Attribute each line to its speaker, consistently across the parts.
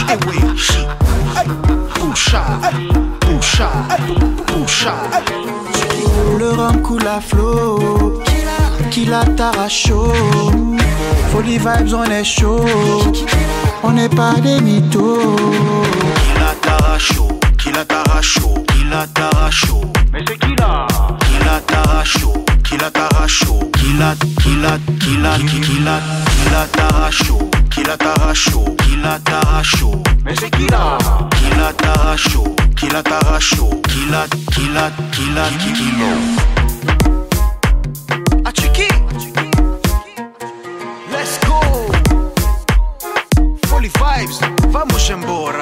Speaker 1: Eh oui, shit. Poucha, poucha, poucha.
Speaker 2: Le rhum coule à flot, qu'il a t'arracho. Folie vibes, on est chaud, on n'est pas des mythos.
Speaker 1: Qu'il a t'arracho, qu'il a t'arracho, qu'il a t'arracho.
Speaker 3: Mais c'est qui là?
Speaker 1: Qu'il a t'arracho, qu'il a t'arracho, qu'il a t'arracho, qu'il a t'arracho, qu'il a t'arracho.
Speaker 3: Mais c'est qui là?
Speaker 1: Qu'il a t'arracho, qu'il a t'arracho, qu'il a.
Speaker 2: Achiki, let's go. Folie vibes, vamos embora.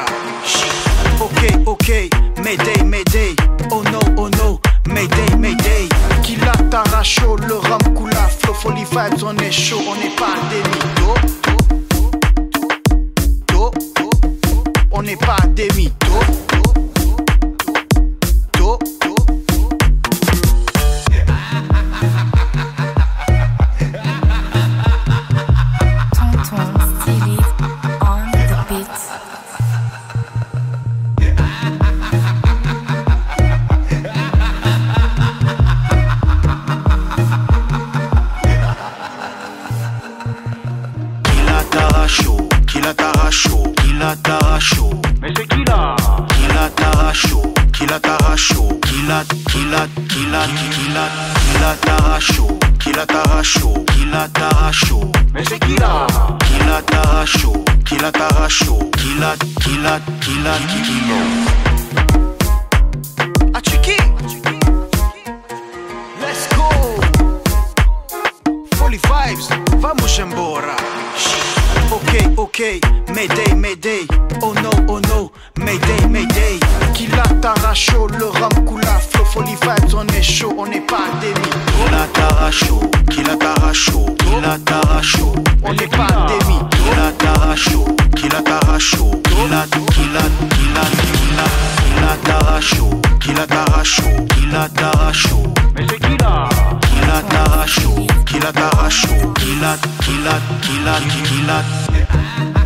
Speaker 2: Ok, mayday, mayday. Oh no, mayday, mayday. Qu'il a t'arracho, le rhum coule à flot. Folie vibes, on est chaud, on n'est pas des mythos. On n'est pas des mythos.
Speaker 1: Qu'il a t'arracho.
Speaker 3: Mais c'est qui là?
Speaker 1: Qu'il a t'arracho, qu'il a t'arracho, qu'il a t'arracho, qu'il a t'arracho, qu'il a t'arracho.
Speaker 3: Mais c'est qui là?
Speaker 1: Qu'il a t'arracho, qu'il a t'arracho, qu'il a.
Speaker 2: Achiki, let's go. Folie vibes, vamos embora. Ok, mayday, mayday. Oh no, mayday, mayday. Qu'il a t'arracho, le rhum coule à flot. Folie vibes, on est chaud, on n'est pas des mythos.
Speaker 1: Qu'il a t'arracho, qu'il a t'arracho, qu'il a t'arracho.
Speaker 2: On n'est pas des mythos.
Speaker 1: Qu'il a t'arracho, qu'il a t'arracho, qu'il a t'arracho, qu'il a t'arracho, qu'il a t'arracho.
Speaker 3: Mais c'est qui là?
Speaker 1: Qu'il a t'arracho, qu'il a t'arracho, qu'il a.